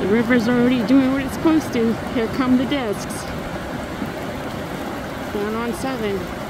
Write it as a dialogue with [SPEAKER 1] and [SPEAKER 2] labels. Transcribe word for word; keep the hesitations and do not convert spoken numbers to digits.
[SPEAKER 1] The river's already doing what it's supposed to. Here come the discs. Down on seven.